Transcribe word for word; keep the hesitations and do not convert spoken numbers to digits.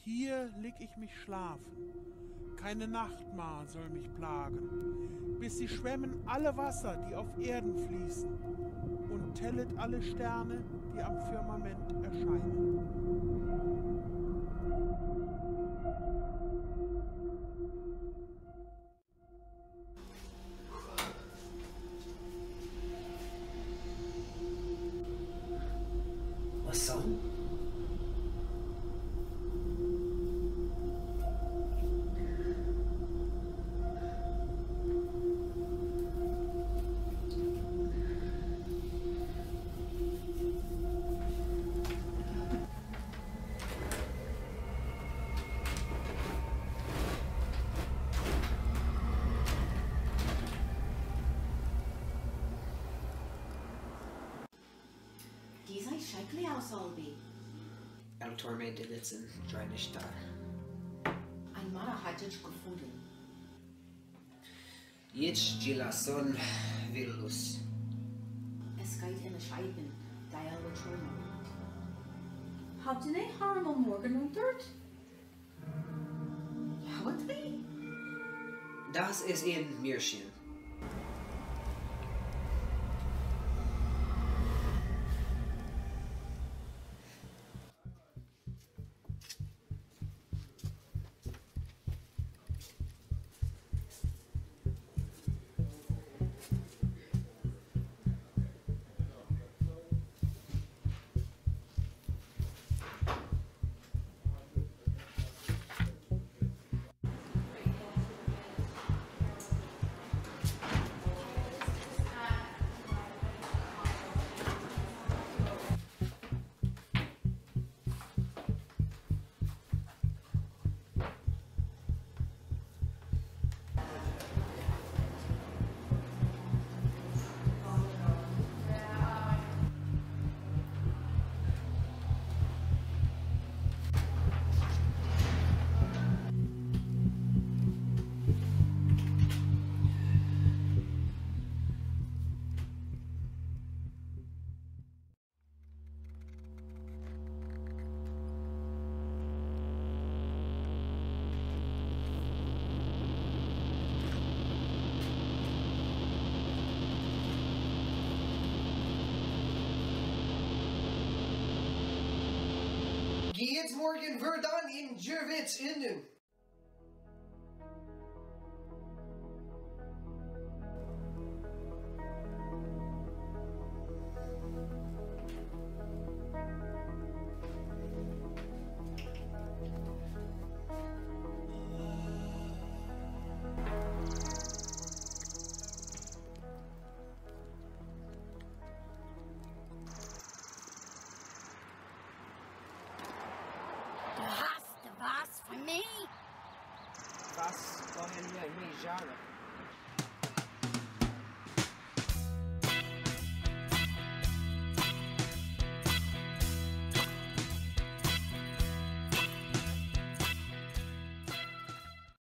Hier leg ich mich schlafen, keine Nachtmar soll mich plagen, bis sie schwemmen alle Wasser, die auf Erden fließen, und tellet alle Sterne, die am Firmament erscheinen. Was soll? Die sei schrecklich aus, Olby. El Torme de Litzen, Dreinistar. Ein Mann hat dich gefunden. Jetzt Gilason Villus. Es geht in de Scheiben, die El Torme. Habt ihr nicht Harm am Morgen untert? Ja, wat wie? Das ist ein Märchen. Geht's morgen wir dann in Jervitz enden. Was von mir? Was wollen wir hier sagen?